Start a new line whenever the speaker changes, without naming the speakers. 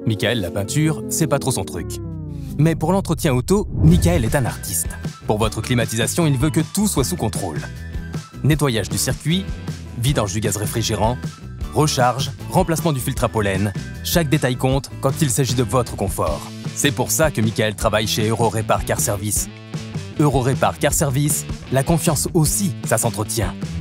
Michael, la peinture, c'est pas trop son truc. Mais pour l'entretien auto, Michael est un artiste. Pour votre climatisation, il veut que tout soit sous contrôle. Nettoyage du circuit, vidange du gaz réfrigérant, recharge, remplacement du filtre à pollen. Chaque détail compte quand il s'agit de votre confort. C'est pour ça que Michael travaille chez Eurorépar Car Service. Eurorépar Car Service, la confiance aussi, ça s'entretient.